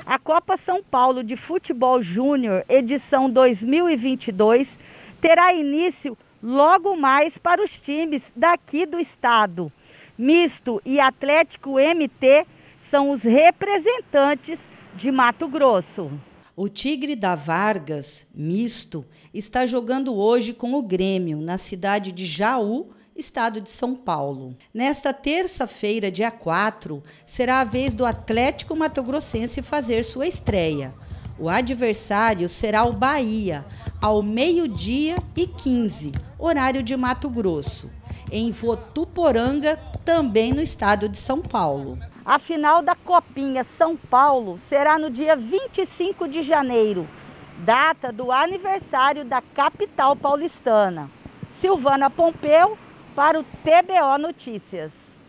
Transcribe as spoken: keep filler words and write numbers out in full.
A Copa São Paulo de Futebol Júnior, edição dois mil e vinte e dois, terá início logo mais para os times daqui do estado. Misto e Atlético M T são os representantes de Mato Grosso. O Tigre da Vargas, misto, está jogando hoje com o Grêmio, na cidade de Jaú, estado de São Paulo. Nesta terça-feira, dia quatro, será a vez do Atlético Mato-Grossense fazer sua estreia. O adversário será o Bahia, ao meio-dia e quinze, horário de Mato Grosso, em Votuporanga, também no estado de São Paulo. A final da Copinha São Paulo será no dia vinte e cinco de janeiro, data do aniversário da capital paulistana. Silvana Pompeu, para o T B O Notícias.